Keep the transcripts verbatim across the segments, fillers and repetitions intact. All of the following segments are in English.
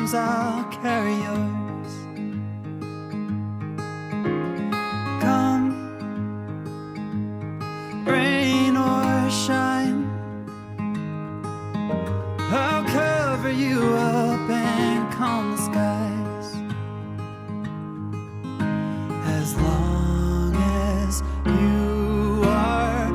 arms, I'll carry yours. Come, rain or shine, I'll cover you up and calm the skies. As long as you are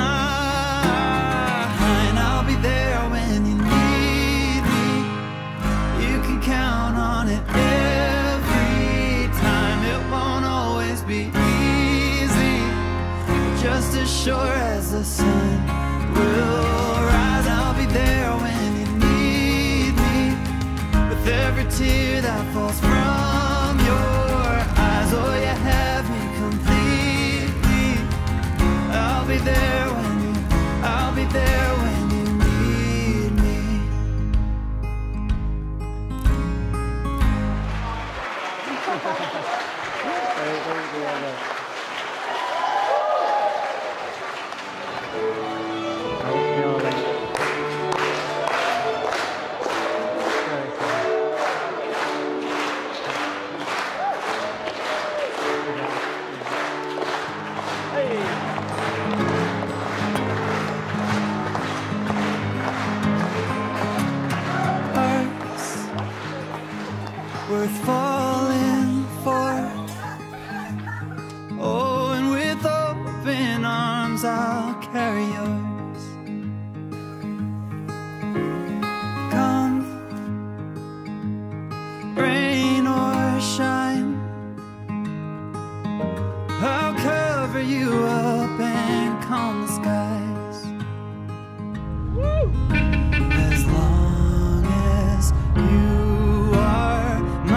mine, I'll be there when you need me. You can count on it every time. It won't always be easy, but just as sure as the sun will rise, I'll be there when you need me. With every tear that falls from your eyes, oh, you have me completely. I'll be there when you, I'll be there when you need me. Hearts worth falling for. Oh, and with open arms, I'll carry yours. Come, rain or shine, I'll cover you up and calm the skies. As long as you are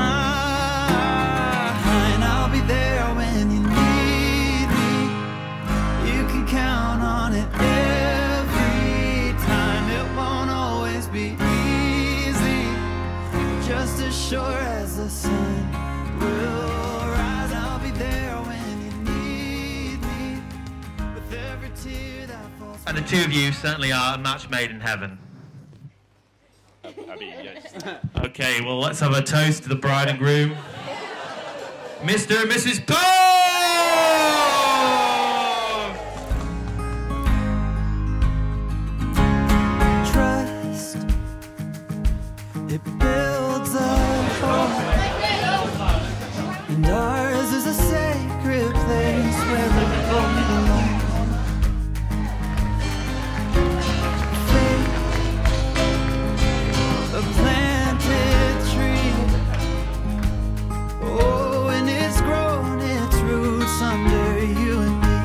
mine, I'll be there when you need me. You can count on it every time. It won't always be easy, just as sure as the sun will rise, I'll be there when you need me. With every tear that falls. And the two of you certainly are a match made in heaven. Abby, yes. Okay, well, let's have a toast to the bride and groom. Mister and Missus Poe! Trust, it builds a home, and ours is a sacred place where we both belong. Faith, a planted tree. Oh, and it's grown its roots under you and me.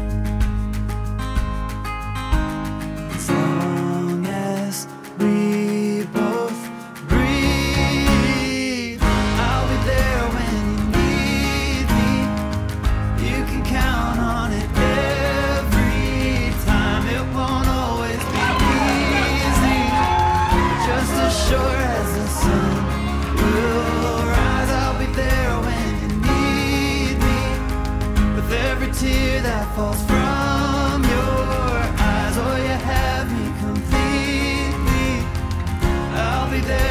As long as we both breathe, I'll be there when you need me. You can count on it every time. It won't always be easy, just as sure as the sun will rise, I'll be there when you need me. With every tear that falls from your eyes, oh, you have me completely. I'll be there